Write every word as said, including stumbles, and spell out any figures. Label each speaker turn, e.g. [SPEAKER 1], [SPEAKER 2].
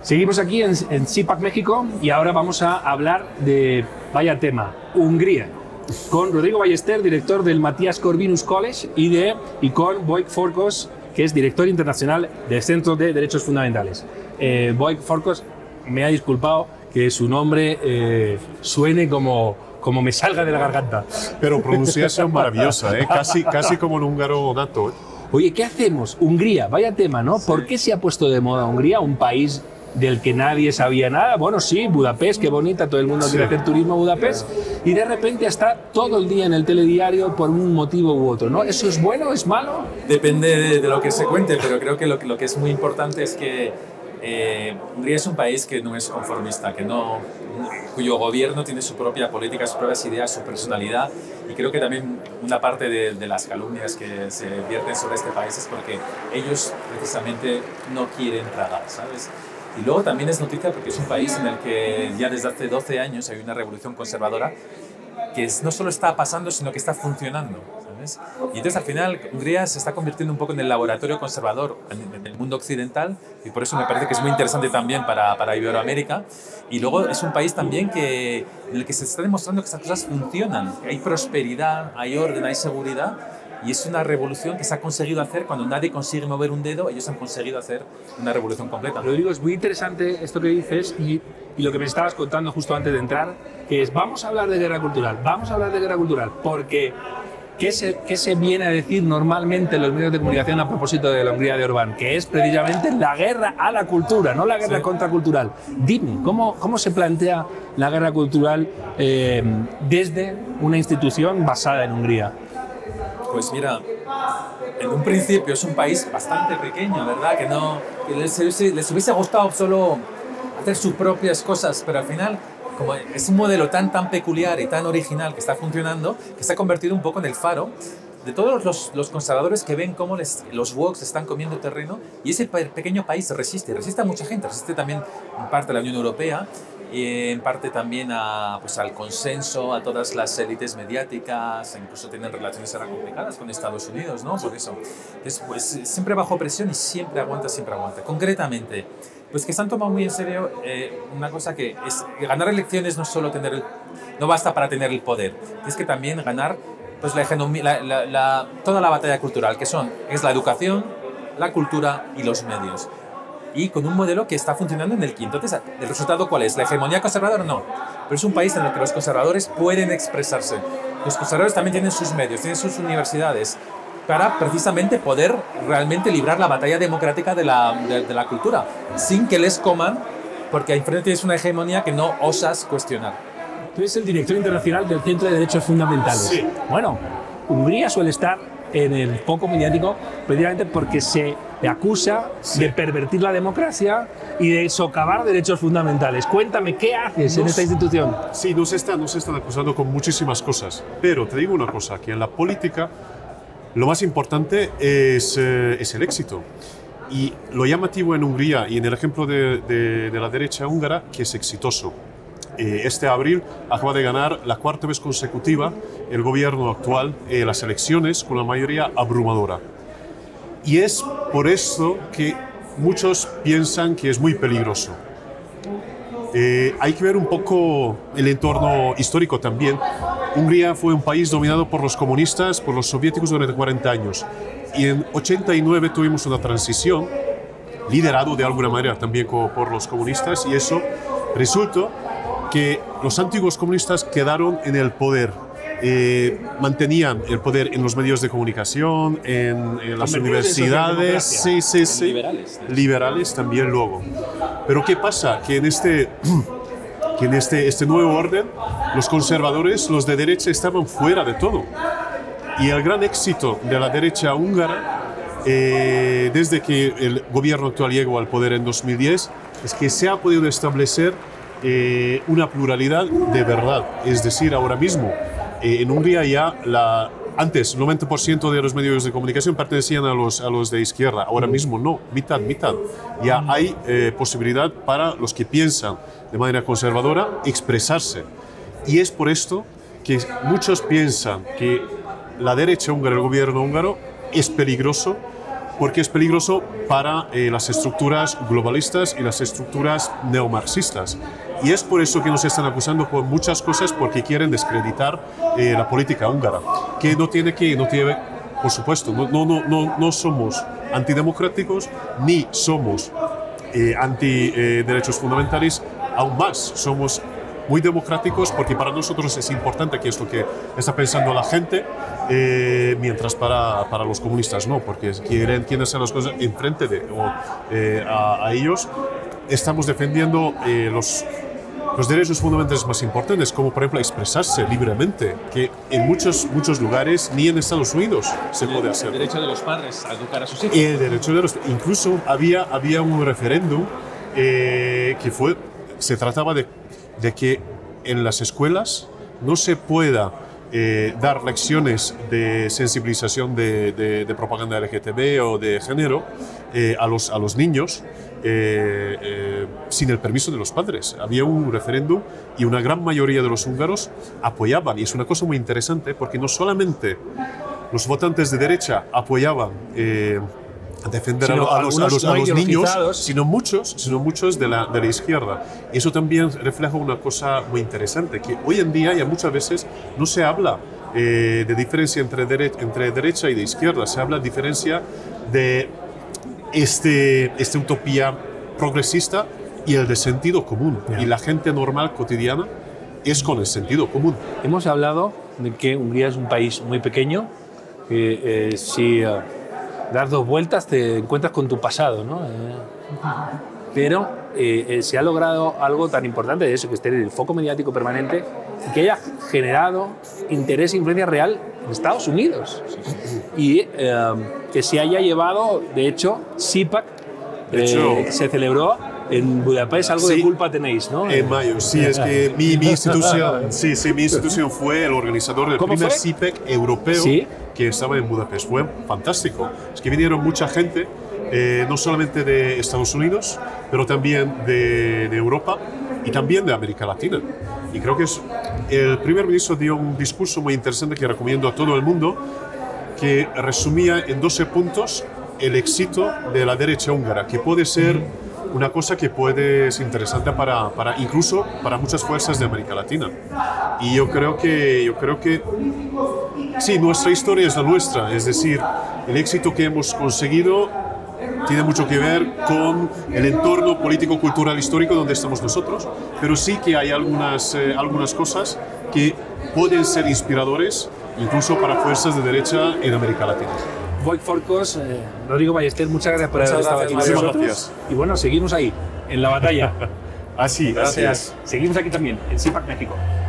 [SPEAKER 1] Seguimos aquí en, en CIPAC México y ahora vamos a hablar de, vaya tema, Hungría, con Rodrigo Ballester, director del Matías Corvinus College, y, de, y con Boik Forkos, que es director internacional del Centro de Derechos Fundamentales. Eh, Boik Forkos me ha disculpado que su nombre eh, suene como, como me salga de la garganta.
[SPEAKER 2] Pero pronunciación maravillosa, ¿eh? casi, casi como un húngaro nato. ¿eh?
[SPEAKER 1] Oye, ¿qué hacemos? Hungría, vaya tema, ¿no? Sí. ¿Por qué se ha puesto de moda Hungría, un país del que nadie sabía nada? Bueno, sí, Budapest, qué bonita, todo el mundo sí. quiere hacer turismo a Budapest, y de repente está todo el día en el telediario por un motivo u otro, ¿no? ¿Eso es bueno, es malo?
[SPEAKER 3] Depende de, de lo que se cuente, pero creo que lo, lo que es muy importante es que eh, Hungría es un país que no es conformista, que no, cuyo gobierno tiene su propia política, sus propias ideas, su personalidad, y creo que también una parte de, de las calumnias que se vierten sobre este país es porque ellos precisamente no quieren tragar, ¿sabes? Y luego también es noticia porque es un país en el que ya desde hace doce años hay una revolución conservadora que es, no solo está pasando, sino que está funcionando, ¿sabes? Y entonces al final Hungría se está convirtiendo un poco en el laboratorio conservador en el mundo occidental, y por eso me parece que es muy interesante también para, para Iberoamérica. Y luego es un país también que, en el que se está demostrando que estas cosas funcionan, que hay prosperidad, hay orden, hay seguridad. Y es una revolución que se ha conseguido hacer cuando nadie consigue mover un dedo, ellos han conseguido hacer una revolución completa.
[SPEAKER 1] Lo digo, es muy interesante esto que dices y, y lo que me estabas contando justo antes de entrar, que es, vamos a hablar de guerra cultural, vamos a hablar de guerra cultural, porque ¿qué se, qué se viene a decir normalmente en los medios de comunicación a propósito de la Hungría de Orbán? Que es precisamente la guerra a la cultura, no la guerra sí. contracultural. Dime, ¿cómo, ¿cómo se plantea la guerra cultural eh, desde una institución basada en Hungría?
[SPEAKER 3] Pues mira, en un principio es un país bastante pequeño, ¿verdad? Que, no, que les, les hubiese gustado solo hacer sus propias cosas, pero al final, como es un modelo tan, tan peculiar y tan original que está funcionando, que se ha convertido un poco en el faro de todos los, los conservadores que ven cómo les, los woks están comiendo terreno, y ese pequeño país resiste, resiste a mucha gente, resiste también en parte a la Unión Europea, y en parte también a, pues, al consenso, a todas las élites mediáticas, incluso tienen relaciones ahora complicadas con Estados Unidos, ¿no? Por eso. Entonces, pues, siempre bajo presión y siempre aguanta, siempre aguanta. Concretamente, pues que se han tomado muy en serio eh, una cosa que es que ganar elecciones no solo tener el, no basta para tener el poder, es que también ganar pues, la, la, la, la, toda la batalla cultural, que son, es la educación, la cultura y los medios. Y con un modelo que está funcionando en el que entonces, ¿el resultado cuál es? ¿La hegemonía conservadora? No. Pero es un país en el que los conservadores pueden expresarse. Los conservadores también tienen sus medios, tienen sus universidades, para precisamente poder realmente librar la batalla democrática de la, de, de la cultura, sin que les coman, porque enfrente tienes una hegemonía que no osas cuestionar.
[SPEAKER 1] Tú eres el director internacional del Centro de Derechos Fundamentales.
[SPEAKER 2] Sí.
[SPEAKER 1] Bueno, Hungría suele estar en el foco mediático precisamente porque se acusa sí. de pervertir la democracia y de socavar derechos fundamentales. Cuéntame, ¿qué haces nos, en esta institución?
[SPEAKER 2] Sí, nos, está, nos están acusando con muchísimas cosas, pero te digo una cosa, que en la política lo más importante es, eh, es el éxito. Y lo llamativo en Hungría y en el ejemplo de, de, de la derecha húngara, que es exitoso. Eh, este abril acaba de ganar la cuarta vez consecutiva el gobierno actual eh, las elecciones con la mayoría abrumadora. Y es por eso que muchos piensan que es muy peligroso. Eh, hay que ver un poco el entorno histórico también. Hungría fue un país dominado por los comunistas, por los soviéticos durante cuarenta años. Y en ochenta y nueve tuvimos una transición, liderado de alguna manera también por los comunistas, y eso resultó que los antiguos comunistas quedaron en el poder. Eh, mantenían el poder en los medios de comunicación, en, en las universidades, sí, sí, sí,
[SPEAKER 3] liberales,
[SPEAKER 2] liberales también luego. Pero ¿qué pasa? Que en este, que en este, este nuevo orden, los conservadores, los de derecha, estaban fuera de todo. Y el gran éxito de la derecha húngara, eh, desde que el gobierno actual llegó al poder en dos mil diez, es que se ha podido establecer eh, una pluralidad de verdad. Es decir, ahora mismo, Eh, en Hungría ya, la, antes, el noventa por ciento de los medios de comunicación pertenecían a los, a los de izquierda, ahora mismo no, mitad, mitad. Ya hay eh, posibilidad para los que piensan de manera conservadora expresarse. Y es por esto que muchos piensan que la derecha húngara, el gobierno húngaro, es peligroso porque es peligroso para eh, las estructuras globalistas y las estructuras neomarxistas. Y es por eso que nos están acusando por muchas cosas, porque quieren descreditar eh, la política húngara, que no tiene que, no tiene, por supuesto, no, no, no, no, no somos antidemocráticos ni somos eh, anti eh, derechos fundamentales, aún más somos muy democráticos, porque para nosotros es importante que esto que está pensando la gente, eh, mientras para, para los comunistas no, porque quieren, quieren hacer las cosas enfrente de o, eh, a, a ellos. Estamos defendiendo eh, los, los derechos fundamentales más importantes, como por ejemplo expresarse libremente, que en muchos, muchos lugares ni en Estados Unidos se puede hacer.
[SPEAKER 3] El derecho de los padres a educar a sus hijos.
[SPEAKER 2] El derecho de los, incluso había, había un referéndum eh, que fue, se trataba de, de que en las escuelas no se pueda eh, dar lecciones de sensibilización de, de, de propaganda L G T B o de género eh, a, los, a los niños eh, eh, sin el permiso de los padres. Había un referéndum y una gran mayoría de los húngaros apoyaban, y es una cosa muy interesante porque no solamente los votantes de derecha apoyaban eh, defender
[SPEAKER 1] sino
[SPEAKER 2] a, los, a los, a los niños, sino muchos, sino muchos de la, de la izquierda. Y eso también refleja una cosa muy interesante, que hoy en día ya muchas veces no se habla eh, de diferencia entre, dere entre derecha y de izquierda, se habla de diferencia de este, esta utopía progresista y el de sentido común. Yeah. Y la gente normal, cotidiana, es con el sentido común.
[SPEAKER 1] Hemos hablado de que Hungría es un país muy pequeño, que eh, si... Uh, das dos vueltas te encuentras con tu pasado, ¿no? Eh, pero eh, eh, se ha logrado algo tan importante de eso, que esté en el foco mediático permanente y que haya generado interés e influencia real en Estados Unidos. Sí, sí, sí. Y eh, que se haya llevado, de hecho, SIPAC,
[SPEAKER 2] de hecho,
[SPEAKER 1] eh, se celebró en Budapest, algo
[SPEAKER 2] sí,
[SPEAKER 1] de culpa tenéis, ¿no?
[SPEAKER 2] En mayo, sí, es que mi, mi institución, sí, sí, mi institución fue el organizador del primer SIPEC europeo, ¿sí?, que estaba en Budapest. Fue fantástico. Es que vinieron mucha gente, eh, no solamente de Estados Unidos, pero también de, de Europa y también de América Latina. Y creo que es, el primer ministro dio un discurso muy interesante que recomiendo a todo el mundo, que resumía en doce puntos el éxito de la derecha húngara, que puede ser una cosa que puede ser interesante para, para incluso para muchas fuerzas de América Latina. Y yo creo que, yo creo que sí, nuestra historia es la nuestra, es decir, el éxito que hemos conseguido tiene mucho que ver con el entorno político, cultural, histórico donde estamos nosotros, pero sí que hay algunas, eh, algunas cosas que pueden ser inspiradores incluso para fuerzas de derecha en América Latina.
[SPEAKER 1] Wojciech Forkos, eh, Rodrigo Ballester, muchas gracias por haber estado aquí con nosotros. Gracias. Y bueno, seguimos ahí, en la batalla.
[SPEAKER 2] Así,
[SPEAKER 1] gracias.
[SPEAKER 2] Así es.
[SPEAKER 1] Seguimos aquí también, en SIPAC México.